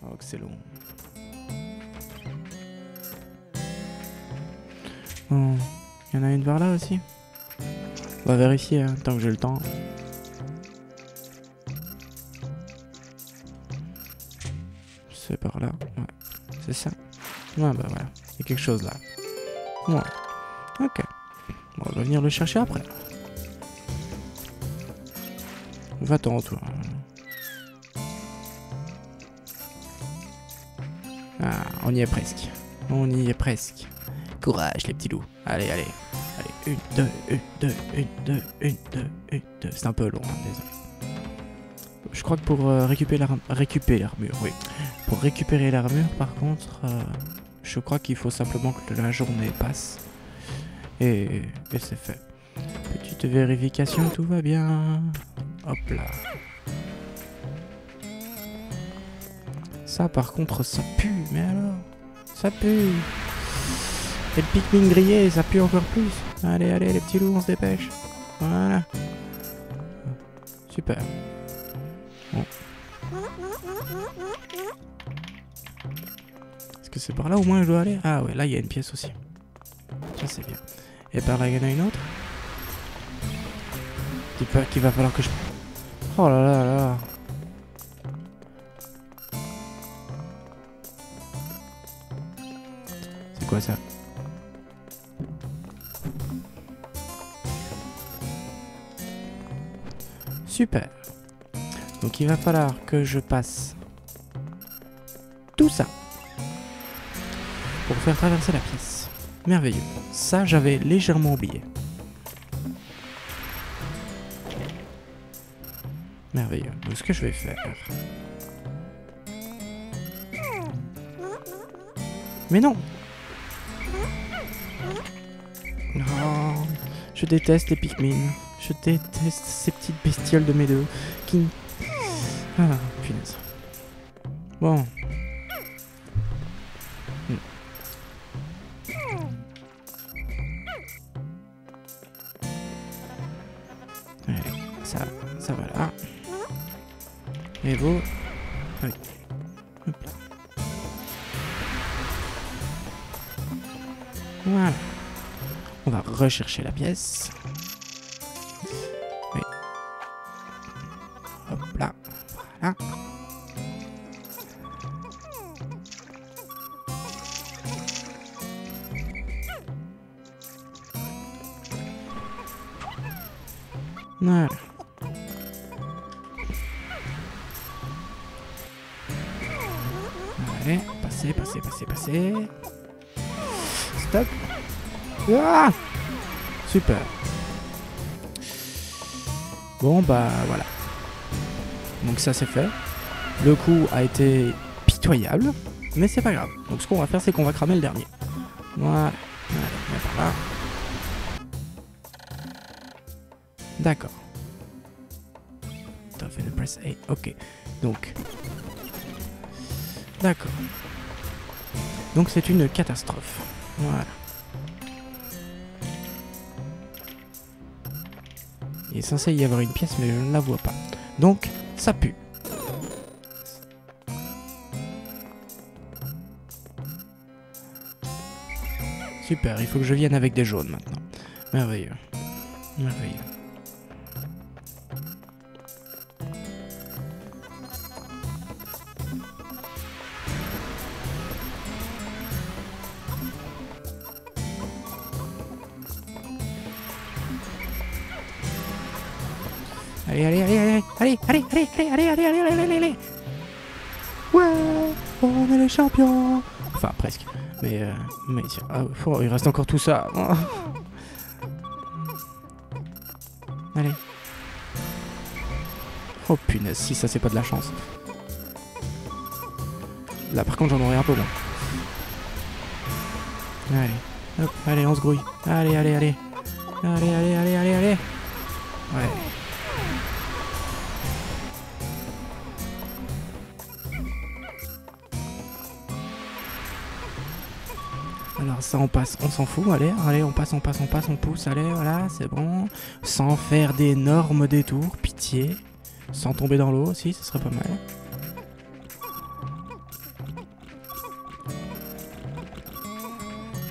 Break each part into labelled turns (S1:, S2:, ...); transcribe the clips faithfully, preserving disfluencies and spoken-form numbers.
S1: Oh, que c'est long. Oh, il y en a une vers là aussi. On va vérifier hein, tant que j'ai le temps. C'est par là, ouais. C'est ça. Ouais, bah voilà. Il y a quelque chose là. Ouais. Ok. Bon, on va venir le chercher après. Va-t'en, toi. Ah, on y est presque. On y est presque. Courage, les petits loups. Allez, allez. Allez, une, deux, une, deux, une, deux, une, deux, une, deux. C'est un peu long, hein, désolé. Je crois que pour euh, récupérer l'armure, récupérer l'armure, oui. Pour récupérer l'armure, par contre, euh, je crois qu'il faut simplement que la journée passe. Et, et c'est fait. Petite vérification, tout va bien. Hop là. Ça, par contre, ça pue. Mais alors, ça pue. Et le Pikmin grillé, ça pue encore plus. Allez, allez, les petits loups, on se dépêche. Voilà. Super. Bon. Est-ce que c'est par là au moins je dois aller? Ah ouais, là il y a une pièce aussi. Ça c'est bien. Et par là il y en a une autre. Dis pas qu'il va falloir que je... Oh là là là. C'est quoi ça? Super. Donc il va falloir que je passe tout ça pour faire traverser la pièce. Merveilleux. Ça, j'avais légèrement oublié. Merveilleux. Donc ce que je vais faire... Mais non! Non, je déteste les Pikmin. Je déteste ces petites bestioles de mes deux qui... Ah, punaise. Bon. Hmm. Allez, ça, ça va là. Et vous... Oui. Hop là. Voilà. On va rechercher la pièce. Oui. Hop là. Voilà. Voilà. Allez, passez, passez, passez, passez. Stop. Ah, super. Bon bah voilà. Donc ça c'est fait. Le coup a été pitoyable, mais c'est pas grave. Donc ce qu'on va faire c'est qu'on va cramer le dernier. Voilà. Voilà, on va par là. D'accord. Dolphin press A. Ok. Donc. D'accord. Donc c'est une catastrophe. Voilà. Il est censé y avoir une pièce, mais je ne la vois pas. Donc, ça pue. Super, il faut que je vienne avec des jaunes maintenant. Merveilleux. Merveilleux. Allez, allez, allez, allez, allez, allez, allez, allez, allez, allez, allez, allez, allez, allez. Ouais, on est les champions. Enfin, presque. Mais, euh, mais ah, oh, il reste encore tout ça. Oh. Allez. Oh punaise, si ça c'est pas de la chance. Là par contre j'en aurais un peu moins. Allez, hop, allez, on se grouille. Allez, allez, allez. Allez, allez, allez, allez, allez. Ouais. Alors ça on passe, on s'en fout, allez, allez, on passe, on passe, on passe, on pousse, allez, voilà, c'est bon. Sans faire d'énormes détours, pitié. Sans tomber dans l'eau aussi, ce serait pas mal.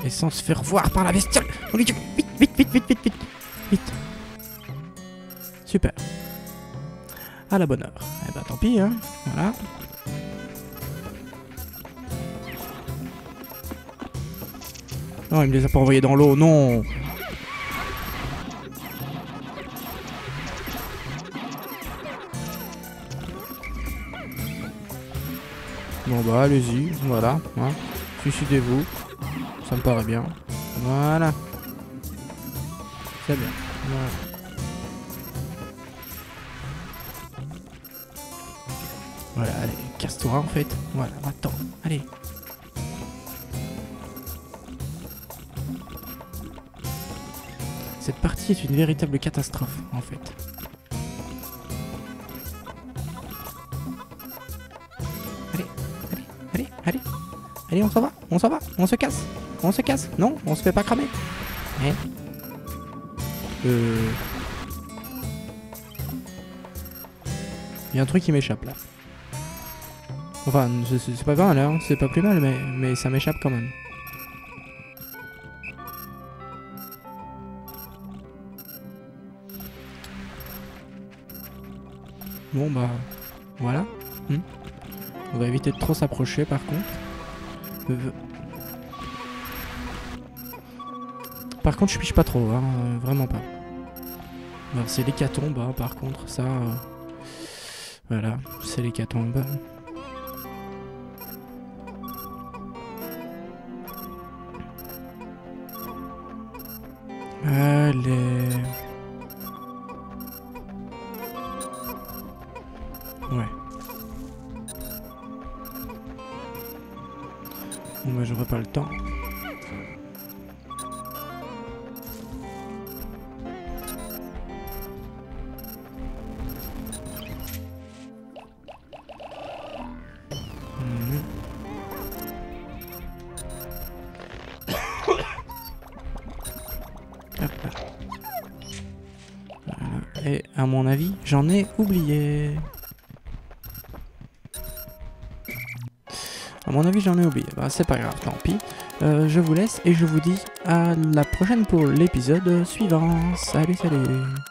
S1: Et sans se faire voir par la bestiole. On lui tue. Vite, vite, vite, vite, vite, vite. Vite. Super. À la bonne heure. Eh bah tant pis, hein. Voilà. Non, il me les a pas envoyés dans l'eau, non. Bon bah allez-y, voilà. Hein. Suicidez-vous. Ça me paraît bien. Voilà. C'est bien. Voilà. Voilà, allez, casse-toi en fait. Voilà, attends, allez. Cette partie est une véritable catastrophe, en fait. Allez, allez, allez, allez. Allez, on s'en va, on s'en va, on se casse. On se casse, non, on se fait pas cramer. Eh Euh... Il y a un truc qui m'échappe là. Enfin, c'est pas grave, hein, c'est pas plus mal, mais, mais ça m'échappe quand même. Bon bah, voilà. Hmm. On va éviter de trop s'approcher par contre. Euh... Par contre, je piche pas trop, hein, euh, vraiment pas. Alors c'est l'hécatombe, hein, par contre, ça... Euh... Voilà, c'est l'hécatombe. Allez... Ouais. Bon bah j'aurai pas le temps. Mmh. Hop là. Voilà. Et à mon avis, j'en ai oublié. À mon avis, j'en ai oublié. Bah, c'est pas grave, tant pis. Euh, je vous laisse et je vous dis à la prochaine pour l'épisode suivant. Salut, salut.